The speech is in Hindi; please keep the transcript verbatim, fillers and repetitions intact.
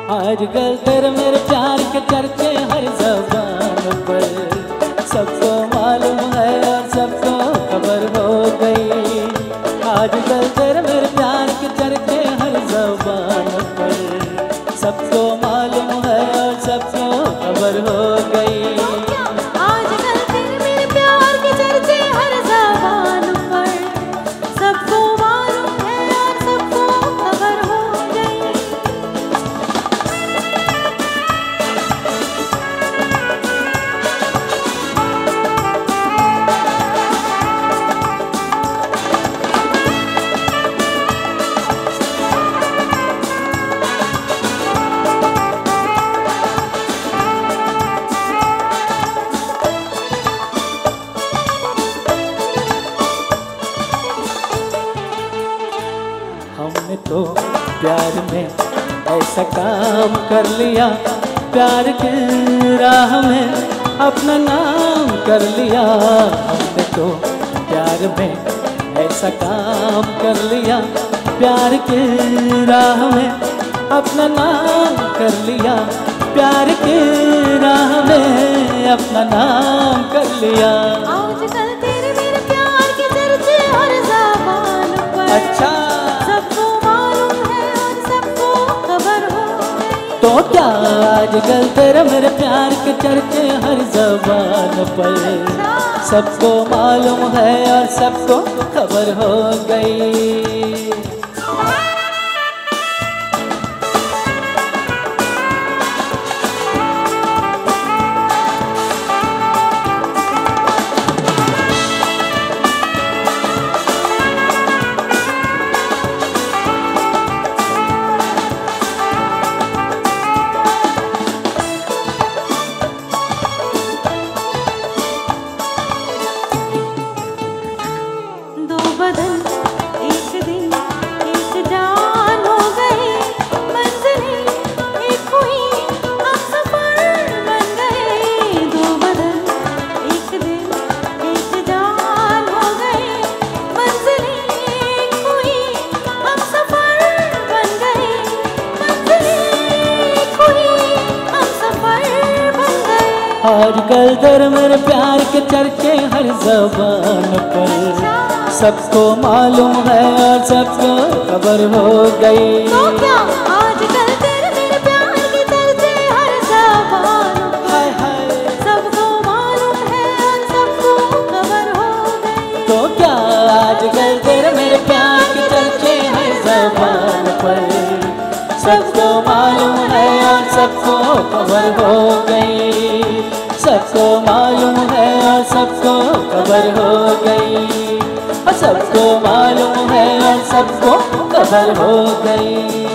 आजकल तेरे मेरे प्यार के चर्चे हर ज़बान पर, सबको मालूम है और सबको खबर हो गई। आजकल तेरे मेरे प्यार के चर्चे हर ज़बान पर, सबको मालूम है और सबको खबर हो गई। हमने तो प्यार में ऐसा काम कर लिया, प्यार की राह में अपना नाम कर लिया। हमने तो प्यार में ऐसा काम कर लिया, प्यार की राह में अपना नाम कर लिया, प्यार की राह में अपना नाम कर लिया। आजकल तेरे मेरे प्यार के चर्चे हर ज़बान पर, अच्छा तो क्या आजकल तेरे मेरे प्यार के चर्चे हर ज़बान पर, सबको मालूम है और सबको खबर हो गई। एक दिन एक जान हो गए, मंजिलें एक हुई, हम सफर बन गए। दो बदन एक दिन एक जान हो गए, मंजिलें एक हुई, हम सफर बन गए। मंजिलें एक हुई, हम सफर बन गए। आजकल तेरे मेरे प्यार के चर्चे हर ज़बान पर, सबको मालूम है और सबको खबर हो गई। तो क्या आजकल तेरे मेरे प्यार के चर्चे हर ज़बान पर, सबको मालूम है और सबको खबर हो गई। तो क्या आजकल तेरे मेरे प्यार के चर्चे हर ज़बान पर, सबको मालूम है और सबको खबर हो गई। सबको मालूम है और सबको खबर हो गई। सबको मालूम है और सबको खबर हो गई।